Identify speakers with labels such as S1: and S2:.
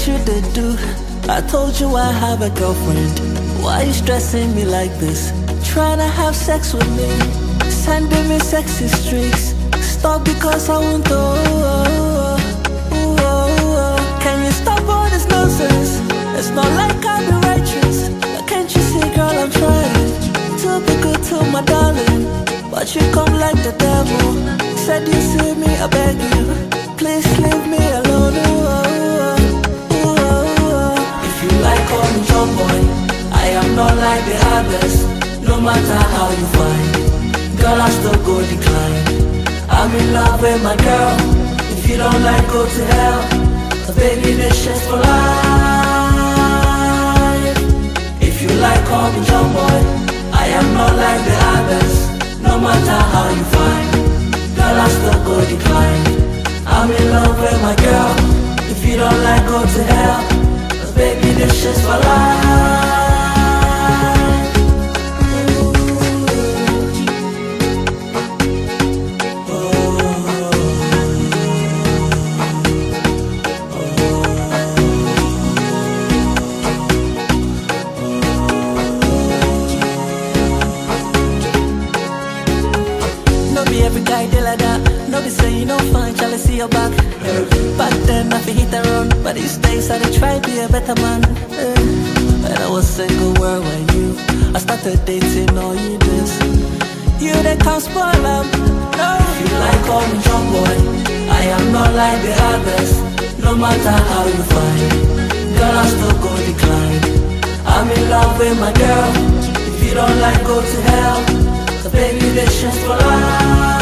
S1: what you did do. I told you I have a girlfriend. Why you stressing me like this? Trying to have sex with me, sending me sexy streaks. Stop because I won't go. Can you stop all this nonsense? It's not like I'll be righteous, but can't you see, girl, I'm trying to be good to my darling, but you come like the devil. Said you see me, I beg you, please leave me alone. If you like, call me John Boy. I am not like the others. No matter how you find, girl, I still go decline. I'm in love with my girl. If you don't like, go to hell. Cause baby, this shit's for life. If you like, call me John Boy. I am not like the others. No matter how you find, girl, I still go decline. I'm in love with my girl. If you don't like, go to hell. Cause baby, this shit's for life. Every guy they like that. No be say you no fine, shall I see your back? Back then I feel hit and run, but these days I try to be a better man. When I was single, where were you? I started dating all you this. You that can't spoil them. No. If you like, call me John Boy. I am not like the others. No matter how you find, girl, I still go decline. I'm in love with my girl. If you don't like, go to hell. Cause baby, this shit's for life.